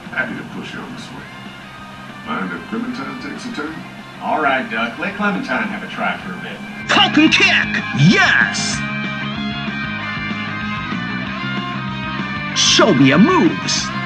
Happy to push you on this way. Mind if Clementine takes a turn? All right, Duck. Let Clementine have a try for a bit. Falcon kick! Yes! Show me your moves!